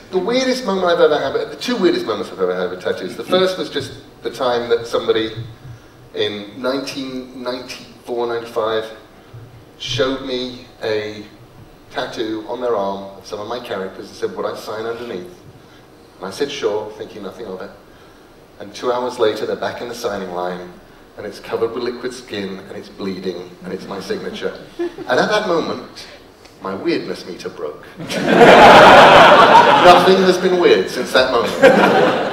the weirdest moment I've ever had, the two weirdest moments I've ever had with tattoos. The first was just the time that somebody in 1994, 95 showed me a tattoo on their arm of some of my characters and said, would I sign underneath? And I said, sure, thinking nothing of it. And 2 hours later, they're back in the signing line, and it's covered with liquid skin, and it's bleeding, and it's my signature. And at that moment, my weirdness meter broke. Nothing has been weird since that moment.